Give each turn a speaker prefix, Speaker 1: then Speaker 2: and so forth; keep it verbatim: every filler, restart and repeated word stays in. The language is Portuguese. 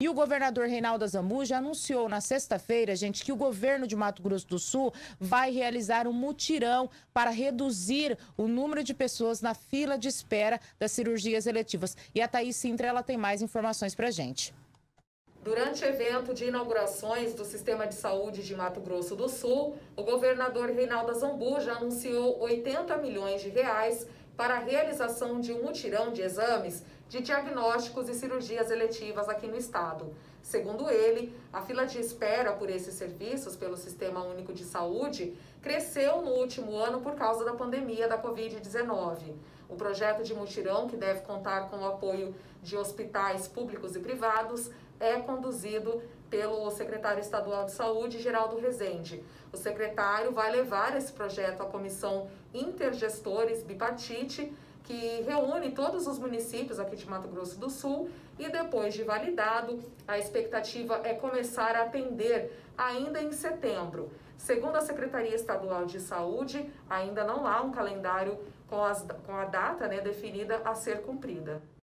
Speaker 1: E o governador Reinaldo Azambuja anunciou na sexta-feira, gente, que o governo de Mato Grosso do Sul vai realizar um mutirão para reduzir o número de pessoas na fila de espera das cirurgias eletivas. E a Thaís Sintra, ela tem mais informações pra gente.
Speaker 2: Durante o evento de inaugurações do Sistema de Saúde de Mato Grosso do Sul, o governador Reinaldo Azambuja anunciou oitenta milhões de reais para a realização de um mutirão de exames de diagnósticos e cirurgias eletivas aqui no estado. Segundo ele, a fila de espera por esses serviços pelo Sistema Único de Saúde cresceu no último ano por causa da pandemia da covid dezenove. O projeto de mutirão, que deve contar com o apoio de hospitais públicos e privados, é conduzido pelo secretário estadual de saúde, Geraldo Rezende. O secretário vai levar esse projeto à Comissão Intergestores Bipartite, que reúne todos os municípios aqui de Mato Grosso do Sul, e depois de validado, a expectativa é começar a atender ainda em setembro. Segundo a Secretaria Estadual de Saúde, ainda não há um calendário com, as, com a data, né, definida a ser cumprida.